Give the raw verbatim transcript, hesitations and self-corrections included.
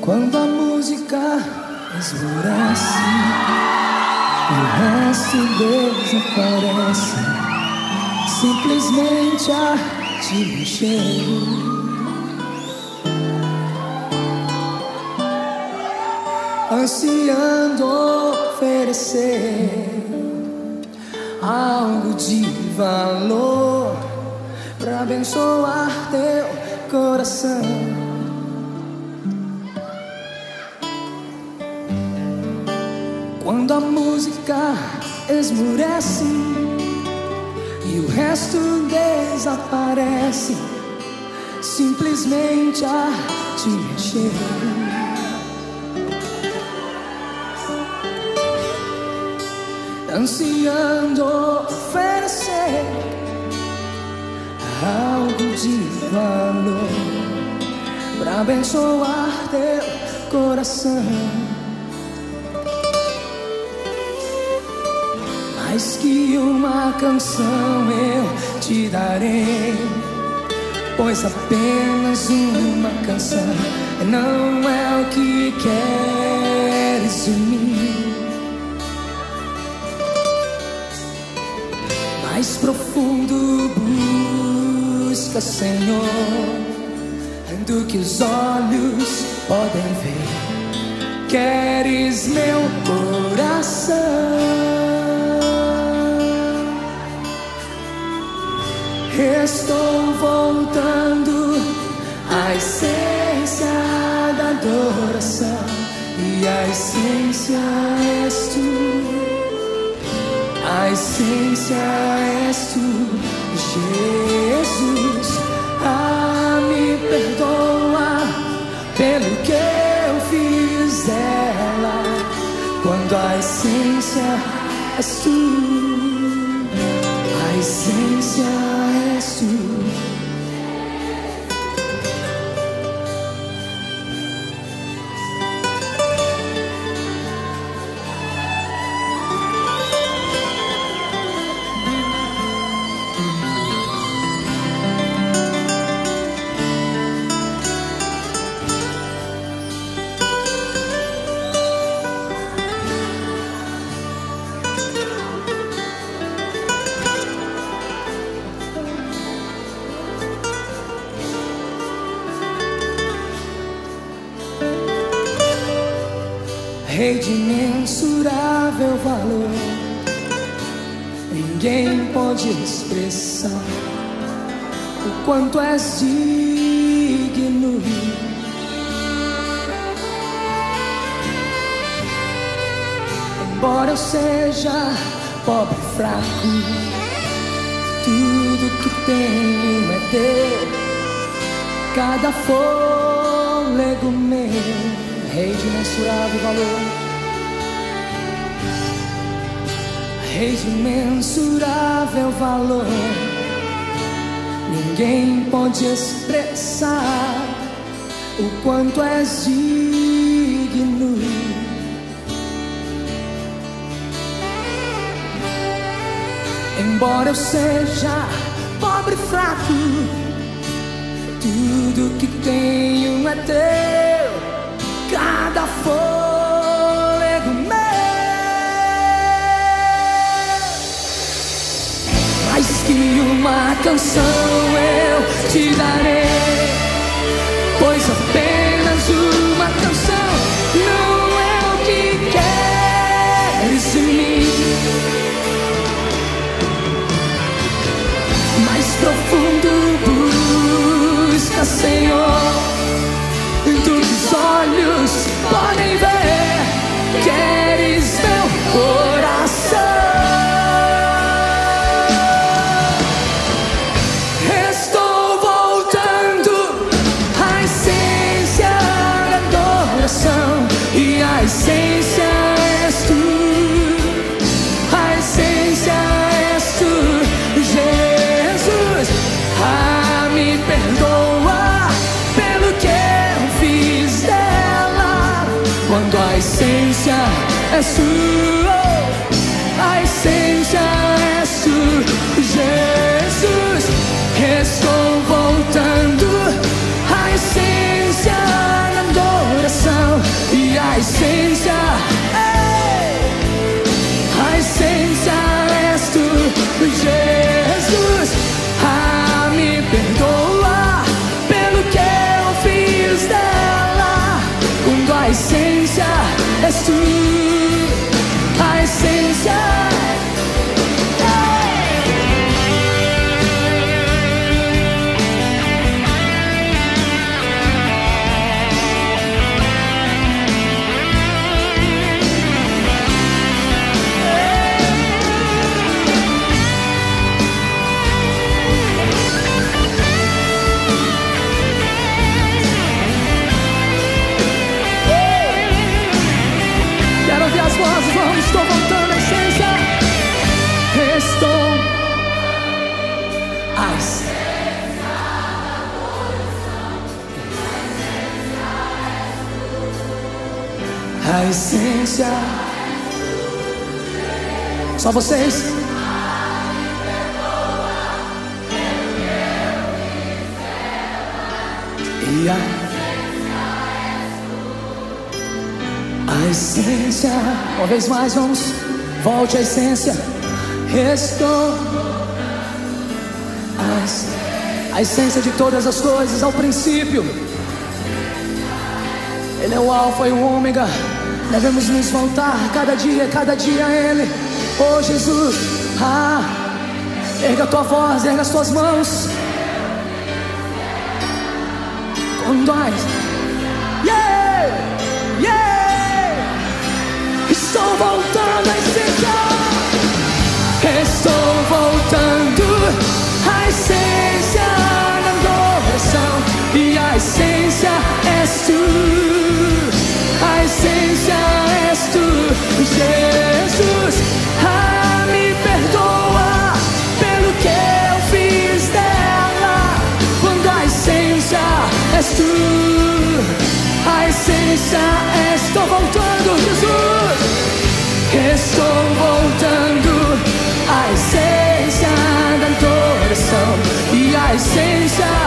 Quando a música esmorece e o resto desaparece, simplesmente a te enxergo. Ansiando oferecer algo de valor pra abençoar teu coração. Quando a música esmorece e o resto desaparece, simplesmente a te enxergo. Ansiando oferecer algo de valor pra abençoar teu coração. Mais que uma canção eu te darei, pois apenas uma canção não é o que queres de mim. Mais profundo busca, Senhor, do que os olhos podem ver. Queres meu coração. Estou voltando à essência da adoração, e a essência és tu. A essência és tu, Jesus. Ah, me perdoa pelo que eu fiz dela, quando a essência és tu. A essência és tu. Rei de imensurável valor, ninguém pode expressar o quanto és digno. Embora eu seja pobre e fraco, tudo que tenho é teu, cada fôlego meu. Rei de imensurável valor, Rei de imensurável valor, ninguém pode expressar o quanto és digno. Embora eu seja pobre e fraco, tudo que tenho é teu, cada fôlego meu. Mais que uma canção eu te darei, pois apenas uma canção não é o que queres de mim. Mais profundo busca, Senhor, do que os olhos podem ver. Queres meu coração. Estou voltando à essência da adoração, e a essência és tu. A essência és tu, Jesus. Ah, me perdoa pelo que eu fiz dela, quando a essência és tu. A essência és tu, Jesus. Estou voltando à essência da adoração, a essência, ei, a essência és tu, Jesus. Ah, me perdoa pelo que eu fiz dela, quando a essência és tu, a essência. Vamos, estou voltando à essência. Estou a essência. A essência. Só vocês. E a A essência, uma vez mais vamos, volte à essência. Estou a essência, a essência de todas as coisas, ao princípio. Ele é o alfa e o ômega. Devemos nos voltar cada dia, cada dia a Ele. Oh Jesus, ah, erga a tua voz, erga as tuas mãos. Com nós, yeah, yeah. Estou voltando à essência. Estou voltando à essência da adoração. E a essência és tu, a essência és tu, Jesus. Ah, me perdoa pelo que eu fiz dela, quando a essência és tu, a essência és. Estou voltando, Jesus. Estou voltando à essência da adoração. E a essência